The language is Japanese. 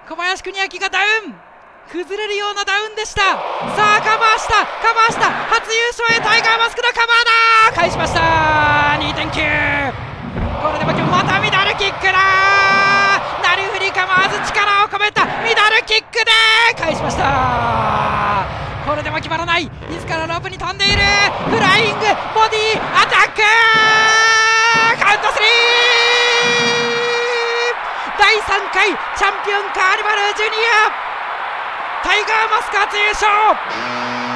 小林邦明がダウン、崩れるようなダウンでした。さあカバーした、カバーした、初優勝へタイガーマスクのカバーだ、返しました。 2.9、 これでも今日またミドルキックだ。なりふり構わず力を込めたミドルキックで返しました。これでも決まらない、自らロープに飛んでいる、フライングボディアタック、カウント3、第3回チャンピオンカーニバルジュニアタイガーマスク初優勝。